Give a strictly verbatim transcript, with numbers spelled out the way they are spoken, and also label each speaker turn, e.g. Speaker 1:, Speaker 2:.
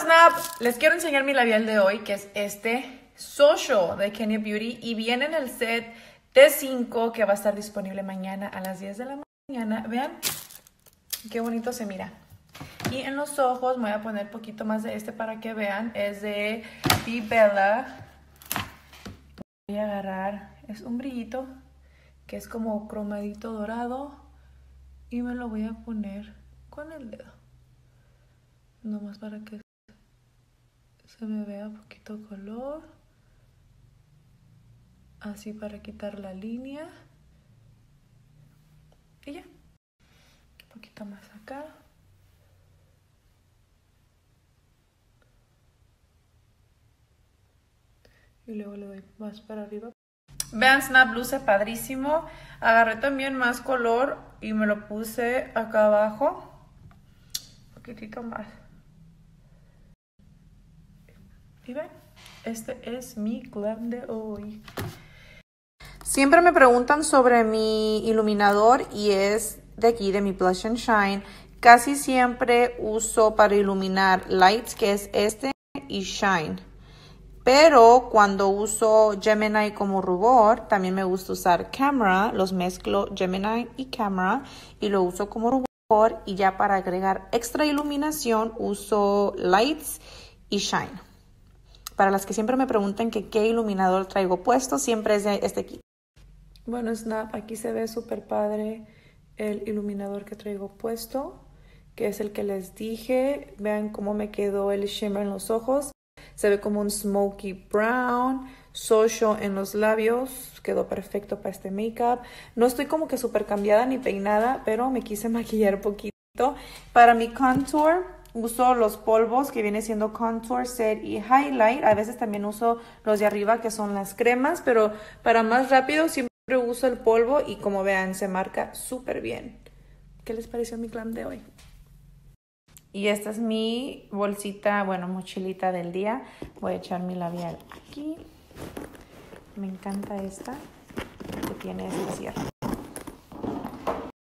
Speaker 1: Snap, les quiero enseñar mi labial de hoy, que es este Social de Kenya Beauty. Y viene en el set de cinco que va a estar disponible mañana a las diez de la mañana. Vean qué bonito se mira. Y en los ojos me voy a poner un poquito más de este para que vean. Es de Be Bella. Voy a agarrar, es un brillito que es como cromadito dorado. Y me lo voy a poner con el dedo. Nomás para que se me vea poquito color. Así para quitar la línea. Y ya. Un poquito más acá. Y luego le doy más para arriba. Vean, Snap luce padrísimo. Agarré también más color y me lo puse acá abajo. Un poquitito más. Y ven, este es mi glam de hoy. Siempre me preguntan sobre mi iluminador y es de aquí, de mi Blush and Shine. Casi siempre uso para iluminar Lights, que es este, y Shine. Pero cuando uso Gemini como rubor, también me gusta usar Camera. Los mezclo Gemini y Camera y lo uso como rubor. Y ya para agregar extra iluminación uso Lights y Shine. Para las que siempre me preguntan que qué iluminador traigo puesto, siempre es de este aquí. Bueno, Snap, aquí se ve súper padre el iluminador que traigo puesto, que es el que les dije. Vean cómo me quedó el shimmer en los ojos. Se ve como un smoky brown, Social en los labios. Quedó perfecto para este makeup. No estoy como que súper cambiada ni peinada, pero me quise maquillar un poquito. Para mi contour uso los polvos que viene siendo Contour Set y Highlight. A veces también uso los de arriba que son las cremas, pero para más rápido siempre uso el polvo y como vean se marca súper bien. ¿Qué les pareció mi glam de hoy? Y esta es mi bolsita, bueno, mochilita del día. Voy a echar mi labial aquí. Me encanta esta, que tiene este cierre.